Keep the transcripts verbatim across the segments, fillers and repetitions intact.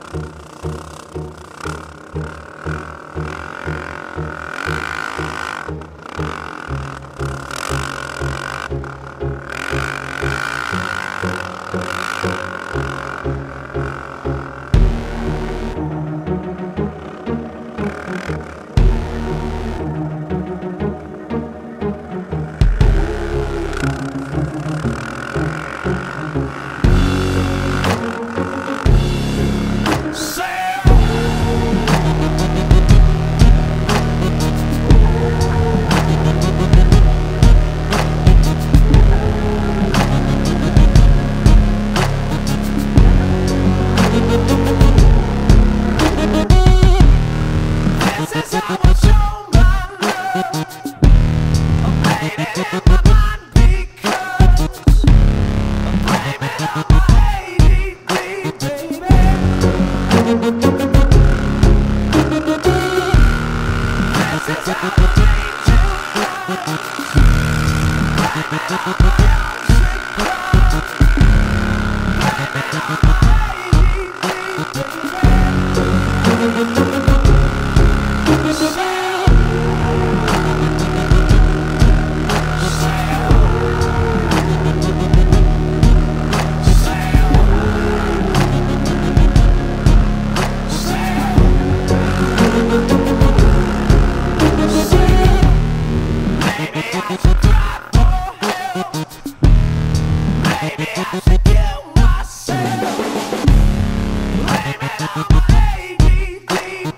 Maybe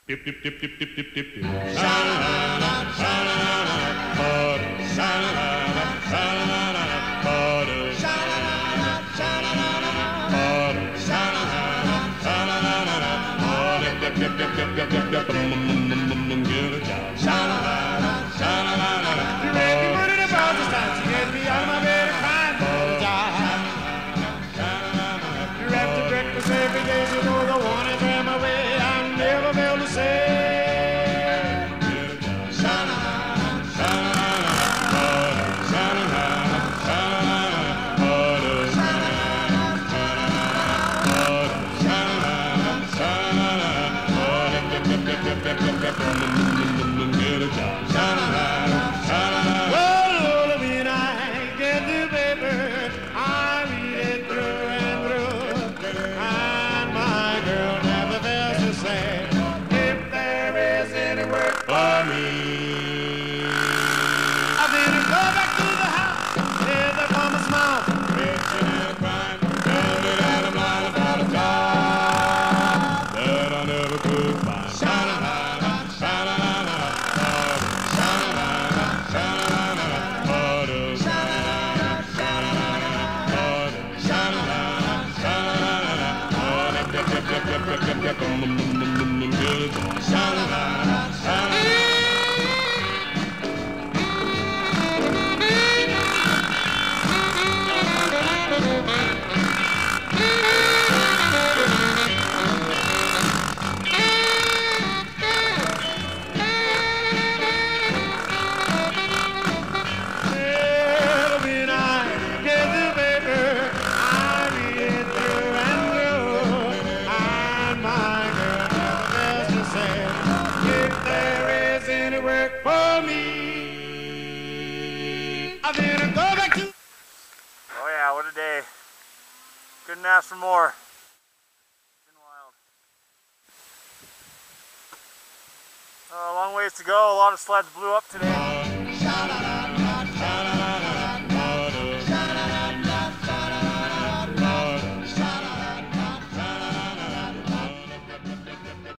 Dip, dip, dip, dip, dip, dip, dip, dip. Sha-la-la-la, sha-la-la-la, butter. Sha-la-la-la, sha-la-la-la, butter. Sha-la-la-la, sha-la-la-la, butter. Sha-la-la-la, sha-la-la-la, butter. Dip, dip, dip, dip, dip, dip, dip, mm-mm-mm-mm-mm, get a job. Sha-la-la-la, sha-la-la-la. You made me put it about this time. She get me out of my bed and crying for a job. You wrap the breakfast every day, you know the one is in my way. Never be able to say. Sha-la-la, sha-la-la, butter. Sha-la-la, sha-la-la, butter. Sha-la-la, butter. Sha-la-la, sha-la-la, butter. Dip, dip, dip, dip, dip, dip, dip, mm-mm-mm-mm-mm, get a job. Sha-la-la, sha-la-la. Well, Lord, when I get the paper, I read it through and through, and my girl never fails to say, if there is any work for me, I better go back to the house, hear the farmer's mouth, bitching and crying, tell me that I'm lying about a job that I never could find. Sha-la-la-la, sha-la-la-la, butter. Sha-la-la-la, sha-la-la-la, butter. Sha-la-la-la, sha-la-la-la, butter. Sha-la-la-la, sha-la-la-la, butter. Dip, dip, dip, dip, dip, dip, dip, mm-mm-mm-mm-mm, good. Sha-la-la-la, sha-la-la-la. Well, when I get the paper, I read it through and through, and my girl never fails to say, if there is any work for me, I better go back to. Oh yeah, what a day. Couldn't ask for more. It's been wild. Uh, a long ways to go. A lot of sleds blew up today.